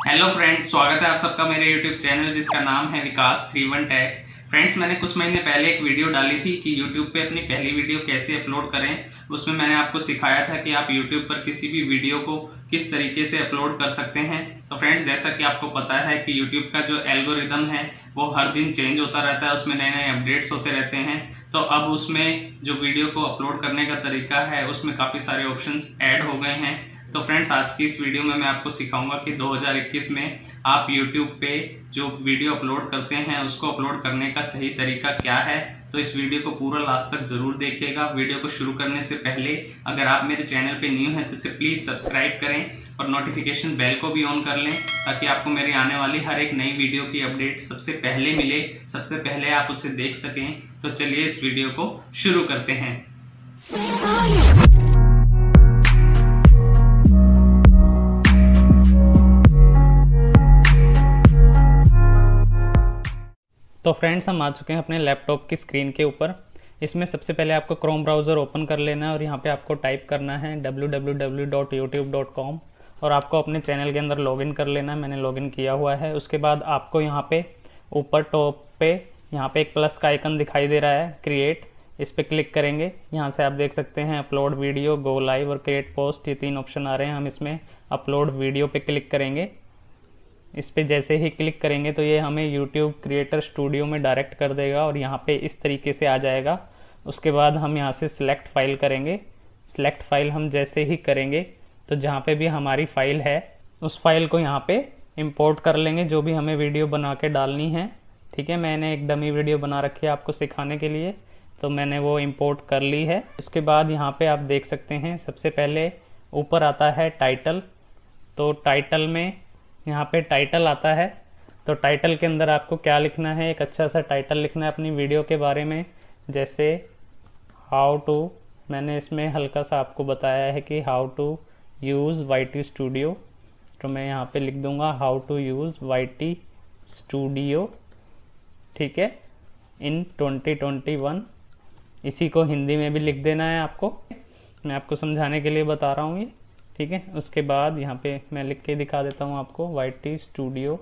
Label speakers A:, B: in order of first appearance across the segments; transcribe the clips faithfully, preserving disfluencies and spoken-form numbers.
A: Hello friends, स्वागत है आप सबका मेरे यूट्यूब चैनल जिसका नाम है Vikas three one tech. Friends, मैंने कुछ महीने पहले एक वीडियो डाली थी कि यूट्यूब पे अपनी पहली वीडियो कैसे अपलोड करें। उसमें मैंने आपको सिखाया था कि आप यूट्यूब पर किसी भी वीडियो को किस तरीके से अपलोड कर सकते हैं। तो फ्रेंड्स, जैसा कि आपको पता है कि यूट्यूब का जो एल्गोरिदम है वो हर दिन चेंज होता रहता है, उसमें नए नए अपडेट्स होते रहते हैं। तो अब उसमें जो वीडियो को अपलोड करने का तरीका है उसमें काफ़ी सारे ऑप्शंस ऐड हो गए हैं। तो फ्रेंड्स, आज की इस वीडियो में मैं आपको सिखाऊंगा कि दो हज़ार इक्कीस में आप यूट्यूब पे जो वीडियो अपलोड करते हैं उसको अपलोड करने का सही तरीका क्या है। तो इस वीडियो को पूरा लास्ट तक ज़रूर देखिएगा। वीडियो को शुरू करने से पहले अगर आप मेरे चैनल पे न्यू हैं तो इसे प्लीज़ सब्सक्राइब करें और नोटिफिकेशन बेल को भी ऑन कर लें ताकि आपको मेरी आने वाली हर एक नई वीडियो की अपडेट सबसे पहले मिले, सबसे पहले आप उसे देख सकें। तो चलिए इस वीडियो को शुरू करते हैं। तो फ्रेंड्स, हम आ चुके हैं अपने लैपटॉप की स्क्रीन के ऊपर। इसमें सबसे पहले आपको क्रोम ब्राउज़र ओपन कर लेना है और यहाँ पे आपको टाइप करना है W W W dot YouTube dot com और आपको अपने चैनल के अंदर लॉगिन कर लेना है। मैंने लॉगिन किया हुआ है। उसके बाद आपको यहाँ पे ऊपर टॉप पे यहाँ पे एक प्लस का आइकन दिखाई दे रहा है, क्रिएट। इस पर क्लिक करेंगे। यहाँ से आप देख सकते हैं अपलोड वीडियो, गो लाइव और क्रिएट पोस्ट, ये तीन ऑप्शन आ रहे हैं। हम इसमें अपलोड वीडियो पे क्लिक करेंगे। इस पे जैसे ही क्लिक करेंगे तो ये हमें YouTube क्रिएटर स्टूडियो में डायरेक्ट कर देगा और यहाँ पे इस तरीके से आ जाएगा। उसके बाद हम यहाँ से सिलेक्ट फाइल करेंगे। सिलेक्ट फाइल हम जैसे ही करेंगे तो जहाँ पे भी हमारी फाइल है उस फाइल को यहाँ पे इंपोर्ट कर लेंगे, जो भी हमें वीडियो बना के डालनी है। ठीक है, मैंने एक डमी वीडियो बना रखी है आपको सिखाने के लिए, तो मैंने वो इम्पोर्ट कर ली है। उसके बाद यहाँ पे आप देख सकते हैं सबसे पहले ऊपर आता है टाइटल। तो टाइटल में यहाँ पे टाइटल आता है। तो टाइटल के अंदर आपको क्या लिखना है, एक अच्छा सा टाइटल लिखना है अपनी वीडियो के बारे में। जैसे हाउ टू, मैंने इसमें हल्का सा आपको बताया है कि how to use Y T studio, तो मैं यहाँ पे लिख दूँगा how to use Y T studio. ठीक है, इन ट्वेंटी ट्वेंटी वन। इसी को हिंदी में भी लिख देना है आपको, मैं आपको समझाने के लिए बता रहा हूँ ये। ठीक है, उसके बाद यहाँ पे मैं लिख के दिखा देता हूँ आपको वाई टी स्टूडियो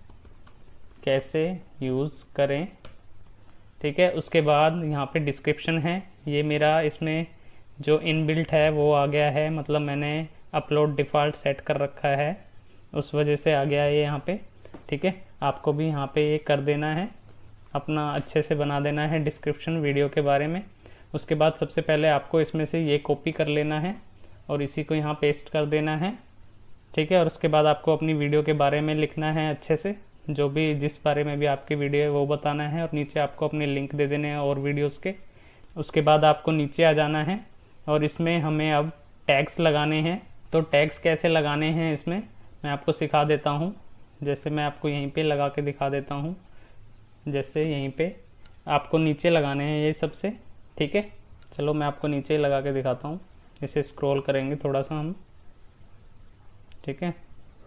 A: कैसे यूज़ करें। ठीक है, उसके बाद यहाँ पे डिस्क्रिप्शन है। ये मेरा इसमें जो इनबिल्ट है वो आ गया है, मतलब मैंने अपलोड डिफ़ॉल्ट सेट कर रखा है, उस वजह से आ गया है ये यहाँ पे। ठीक है, आपको भी यहाँ पे ये कर देना है, अपना अच्छे से बना देना है डिस्क्रिप्शन वीडियो के बारे में। उसके बाद सबसे पहले आपको इसमें से ये कॉपी कर लेना है और इसी को यहाँ पेस्ट कर देना है। ठीक है, और उसके बाद आपको अपनी वीडियो के बारे में लिखना है अच्छे से, जो भी जिस बारे में भी आपकी वीडियो है वो बताना है और नीचे आपको अपने लिंक दे देने हैं और वीडियोस के। उसके बाद आपको नीचे आ जाना है और इसमें हमें अब टैग्स लगाने हैं। तो टैग्स कैसे लगाने हैं इसमें मैं आपको सिखा देता हूँ। जैसे मैं आपको यहीं पर लगा के दिखा देता हूँ। जैसे यहीं पर आपको नीचे लगाने हैं ये सबसे। ठीक है, चलो मैं आपको नीचे ही लगा के दिखाता हूँ। इसे स्क्रॉल करेंगे थोड़ा सा हम। ठीक है,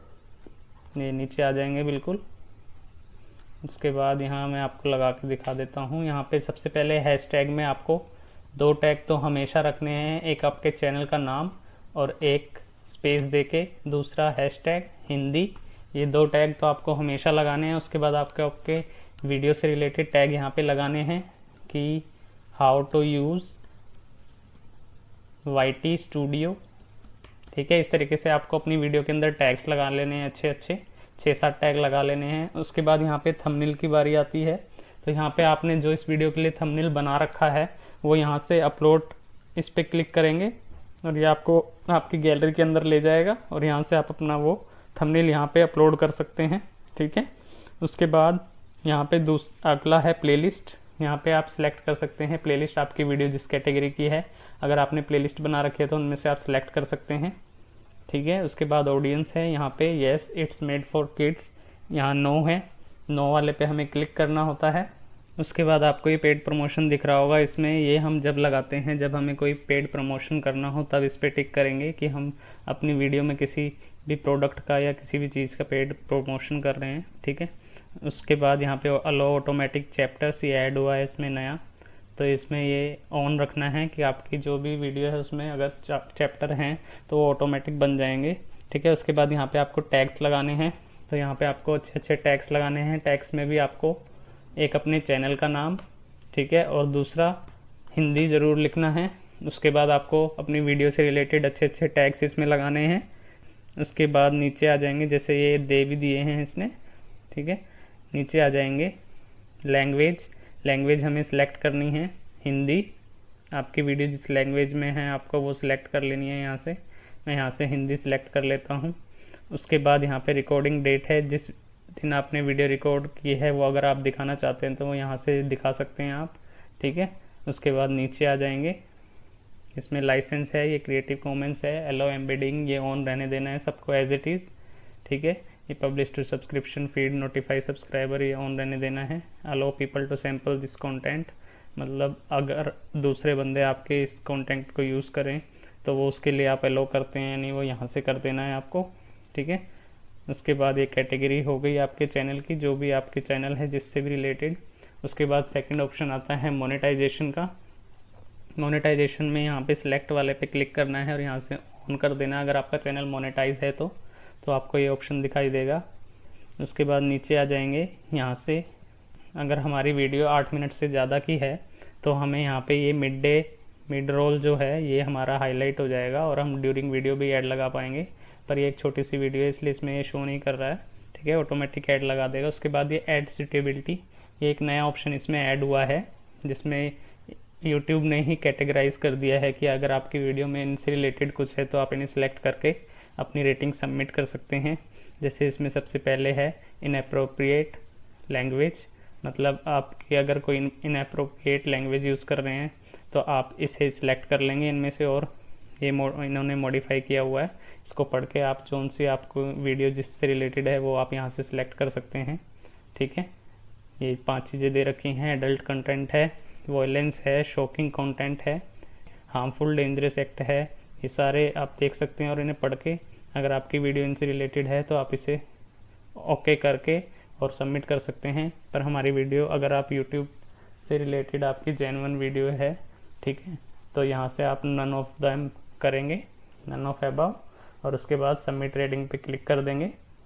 A: ये नीचे आ जाएंगे बिल्कुल। उसके बाद यहाँ मैं आपको लगा के दिखा देता हूँ। यहाँ पे सबसे पहले हैशटैग में आपको दो टैग तो हमेशा रखने हैं, एक आपके चैनल का नाम और एक स्पेस देके दूसरा हैशटैग हिंदी। ये दो टैग तो आपको हमेशा लगाने हैं। उसके बाद आपके आपके वीडियो से रिलेटेड टैग यहाँ पे लगाने हैं कि how to use Y T studio. ठीक है, इस तरीके से आपको अपनी वीडियो के अंदर टैग्स लगा लेने हैं, अच्छे अच्छे छः सात टैग लगा लेने हैं। उसके बाद यहाँ पे थंबनेल की बारी आती है। तो यहाँ पे आपने जो इस वीडियो के लिए थंबनेल बना रखा है वो यहाँ से अपलोड, इस पर क्लिक करेंगे और ये आपको आपकी गैलरी के अंदर ले जाएगा और यहाँ से आप अपना वो थंबनेल यहाँ पे अपलोड कर सकते हैं। ठीक है, उसके बाद यहाँ पे दूसरा अगला है प्लेलिस्ट। यहाँ पे आप सिलेक्ट कर सकते हैं प्लेलिस्ट, आपकी वीडियो जिस कैटेगरी की है। अगर आपने प्लेलिस्ट बना रखी है तो उनमें से आप सिलेक्ट कर सकते हैं। ठीक है, उसके बाद ऑडियंस है यहाँ पे, yes it's made for kids, यहाँ नो है, नो वाले पे हमें क्लिक करना होता है। उसके बाद आपको ये पेड प्रमोशन दिख रहा होगा। इसमें ये हम जब लगाते हैं, जब हमें कोई पेड प्रमोशन करना हो तब इस पर टिक करेंगे कि हम अपनी वीडियो में किसी भी प्रोडक्ट का या किसी भी चीज़ का पेड प्रमोशन कर रहे हैं। ठीक है, उसके बाद यहाँ पे अलो ऑटोमेटिक चैप्टर्स ये ऐड हुआ है इसमें नया, तो इसमें ये ऑन रखना है कि आपकी जो भी वीडियो है उसमें अगर चैप्टर हैं तो वो ऑटोमेटिक बन जाएंगे। ठीक है, उसके बाद यहाँ पे आपको टैग्स लगाने हैं। तो यहाँ पे आपको अच्छे अच्छे टैग्स लगाने हैं। टैग्स में भी आपको एक अपने चैनल का नाम, ठीक है, और दूसरा हिंदी ज़रूर लिखना है। उसके बाद आपको अपनी वीडियो से रिलेटेड अच्छे अच्छे टैग्स इसमें लगाने हैं। उसके बाद नीचे आ जाएंगे, जैसे ये दे भी दिए हैं इसने, ठीक है। नीचे आ जाएंगे लैंग्वेज, लैंग्वेज हमें सिलेक्ट करनी है हिंदी। आपकी वीडियो जिस लैंग्वेज में है आपको वो सिलेक्ट कर लेनी है। यहाँ से मैं यहाँ से हिंदी सिलेक्ट कर लेता हूँ। उसके बाद यहाँ पे रिकॉर्डिंग डेट है, जिस दिन आपने वीडियो रिकॉर्ड की है वो अगर आप दिखाना चाहते हैं तो वो यहाँ से दिखा सकते हैं आप, ठीक है। उसके बाद नीचे आ जाएंगे, इसमें लाइसेंस है, ये क्रिएटिव कॉमन्स है, एलो एम्बेडिंग ये ऑन रहने देना है सबको एज इट इज़, ठीक है। ये publish to subscription feed notify subscriber ये ऑन रहने देना है। Allow people to sample this content, मतलब अगर दूसरे बंदे आपके इस कंटेंट को यूज़ करें तो वो उसके लिए आप अलो करते हैं, यानी वो यहाँ से कर देना है आपको, ठीक है। उसके बाद ये कैटेगरी हो गई आपके चैनल की, जो भी आपके चैनल है जिससे भी रिलेटेड। उसके बाद सेकंड ऑप्शन आता है मोनेटाइजेशन का। मोनेटाइजेशन में यहाँ पे सिलेक्ट वाले पे क्लिक करना है और यहाँ से ऑन कर देना है। अगर आपका चैनल मोनेटाइज है तो तो आपको ये ऑप्शन दिखाई देगा। उसके बाद नीचे आ जाएंगे, यहाँ से अगर हमारी वीडियो आठ मिनट से ज़्यादा की है तो हमें यहाँ पे ये मिड डे मिड रोल जो है ये हमारा हाईलाइट हो जाएगा और हम ड्यूरिंग वीडियो भी ऐड लगा पाएंगे। पर ये एक छोटी सी वीडियो है इसलिए इसमें ये शो नहीं कर रहा है, ठीक है, ऑटोमेटिक ऐड लगा देगा। उसके बाद ये ऐड सूटेबिलिटी, ये एक नया ऑप्शन इसमें ऐड हुआ है जिसमें यूट्यूब ने ही कैटेगराइज कर दिया है कि अगर आपकी वीडियो में इनसे रिलेटेड कुछ है तो आप इन्हें सेलेक्ट करके अपनी रेटिंग सबमिट कर सकते हैं। जैसे इसमें सबसे पहले है इनएप्रोप्रिएट लैंग्वेज, मतलब आपकी अगर कोई इनएप्रोप्रिएट लैंग्वेज यूज़ कर रहे हैं तो आप इसे सिलेक्ट कर लेंगे इनमें से, और ये इन्होंने मॉडिफाई किया हुआ है, इसको पढ़ के आप जोन से आपको वीडियो जिससे रिलेटेड है वो आप यहाँ से सिलेक्ट कर सकते हैं, ठीक है। ये पांच चीज़ें दे रखी हैं, एडल्ट कंटेंट है, वॉयलेंस है, शॉकिंग कंटेंट है, हार्मफुल डेंजरस एक्ट है, ये सारे आप देख सकते हैं। और इन्हें पढ़ के अगर आपकी वीडियो इनसे रिलेटेड है तो आप इसे ओके करके और सबमिट कर सकते हैं। पर हमारी वीडियो अगर आप यूट्यूब से रिलेटेड आपकी जेन्युइन वीडियो है, ठीक है, तो यहाँ से आप नन ऑफ देम करेंगे, नन ऑफ अबव, और उसके बाद सबमिट रेटिंग पे क्लिक कर देंगे,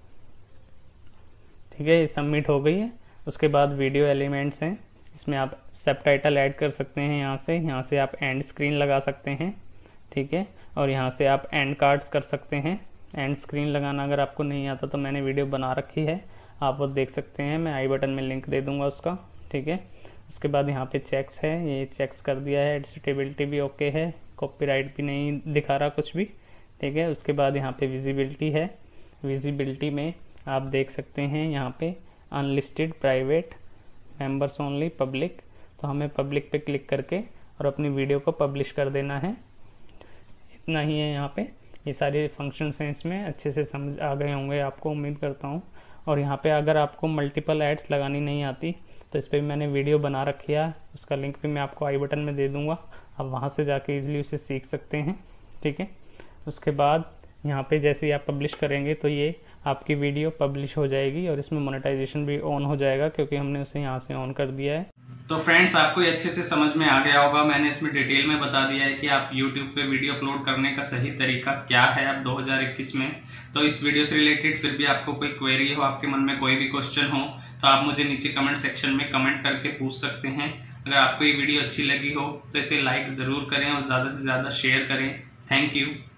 A: ठीक है। ये सबमिट हो गई है। उसके बाद वीडियो एलिमेंट्स हैं, इसमें आप सबटाइटल ऐड कर सकते हैं। यहाँ से यहाँ से आप एंड स्क्रीन लगा सकते हैं, ठीक है, और यहाँ से आप एंड कार्ड्स कर सकते हैं। एंड स्क्रीन लगाना अगर आपको नहीं आता तो मैंने वीडियो बना रखी है, आप वो देख सकते हैं, मैं आई बटन में लिंक दे दूंगा उसका, ठीक है। उसके बाद यहाँ पे चेक्स है, ये चेक्स कर दिया है, एडिटेबिलिटी भी ओके है, कॉपीराइट भी नहीं दिखा रहा कुछ भी, ठीक है। उसके बाद यहाँ पे विजिबिलिटी है, विजिबिलिटी में आप देख सकते हैं यहाँ पे unlisted, private, members only, public, तो हमें पब्लिक पे क्लिक करके और अपनी वीडियो को पब्लिश कर देना है। इतना ही है यहाँ पे, ये सारे फंक्शंस हैं इसमें, अच्छे से समझ आ गए होंगे आपको, उम्मीद करता हूँ। और यहाँ पे अगर आपको मल्टीपल एड्स लगानी नहीं आती तो इस पर मैंने वीडियो बना रखी है, उसका लिंक भी मैं आपको आई बटन में दे दूँगा, आप वहाँ से जाके ईजिली उसे सीख सकते हैं, ठीक है। उसके बाद यहाँ पे जैसे ही आप पब्लिश करेंगे तो ये आपकी वीडियो पब्लिश हो जाएगी और इसमें मोनेटाइजेशन भी ऑन हो जाएगा क्योंकि हमने उसे यहाँ से ऑन कर दिया है।
B: तो फ्रेंड्स, आपको ये अच्छे से समझ में आ गया होगा, मैंने इसमें डिटेल में बता दिया है कि आप यूट्यूब पे वीडियो अपलोड करने का सही तरीका क्या है अब दो हज़ार इक्कीस में। तो इस वीडियो से रिलेटेड फिर भी आपको कोई क्वेरी हो, आपके मन में कोई भी क्वेश्चन हो तो आप मुझे नीचे कमेंट सेक्शन में कमेंट करके पूछ सकते हैं। अगर आपको ये वीडियो अच्छी लगी हो तो इसे लाइक ज़रूर करें और ज़्यादा से ज़्यादा शेयर करें। Thank you.